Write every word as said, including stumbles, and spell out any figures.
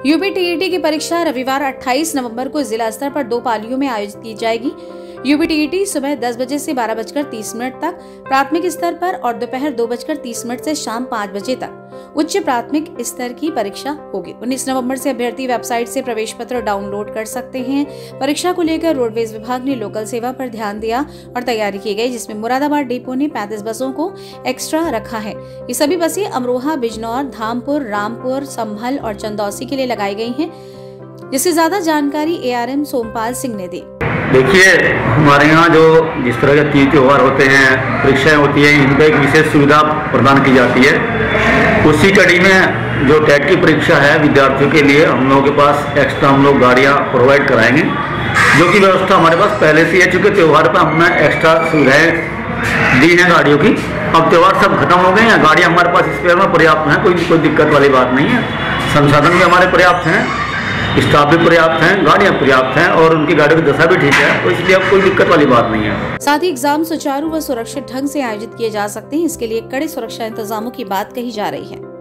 UP TET की परीक्षा रविवार अट्ठाईस नवंबर को जिला स्तर पर दो पालियों में आयोजित की जाएगी। यूपी टीईटी सुबह दस बजे से बारह बजकर तीस मिनट तक प्राथमिक स्तर पर और दोपहर दो बजकर तीस मिनट से शाम पाँच बजे तक उच्च प्राथमिक स्तर की परीक्षा होगी। उन्नीस नवंबर से अभ्यर्थी वेबसाइट से प्रवेश पत्र डाउनलोड कर सकते हैं। परीक्षा को लेकर रोडवेज विभाग ने लोकल सेवा पर ध्यान दिया और तैयारी की गई, जिसमें मुरादाबाद डिपो ने पैंतीस बसों को एक्स्ट्रा रखा है। ये सभी बसें अमरोहा, बिजनौर, धामपुर, रामपुर, संभल और चंदौसी के लिए लगाई गई हैं। जिससे ज्यादा जानकारी एआरएम सोमपाल सिंह ने दी। देखिए, हमारे यहाँ जो जिस तरह के तीज त्योहार होते हैं, परीक्षाएं होती हैं, इनका एक विशेष सुविधा प्रदान की जाती है। उसी कड़ी में जो टेट की परीक्षा है विद्यार्थियों के लिए, हम लोगों के पास एक्स्ट्रा हम लोग गाड़ियाँ प्रोवाइड कराएंगे, जो कि व्यवस्था हमारे पास पहले से है। चूँकि त्यौहार पर हमने एक्स्ट्रा सुविधाएँ दी हैं गाड़ियों की। अब त्यौहार सब खत्म हो गए हैं, गाड़ियाँ हमारे पास स्पेयर में पर्याप्त हैं, कोई कोई दिक्कत वाली बात नहीं है। संसाधन भी हमारे पर्याप्त हैं, स्टाफ भी पर्याप्त हैं, गाड़ियां पर्याप्त हैं और उनकी गाड़ियों की दशा भी ठीक है, तो इसलिए अब कोई दिक्कत वाली बात नहीं है। साथ ही एग्जाम सुचारू व सुरक्षित ढंग से आयोजित किए जा सकते हैं। इसके लिए कड़े सुरक्षा इंतजामों की बात कही जा रही है।